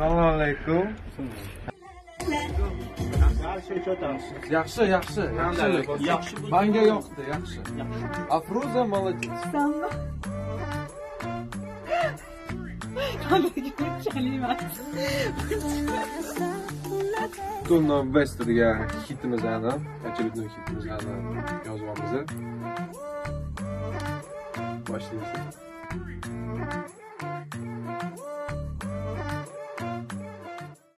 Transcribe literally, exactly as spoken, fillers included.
Assalomu alaykum. Yaxshi, yaxshi, yaxshi. Yaxshi. Menga yoqdi, yaxshi. Afruza молодец. Tunno Westerga hitimizni, очередной hitimizni yozib olamiz. Boshlaymiz.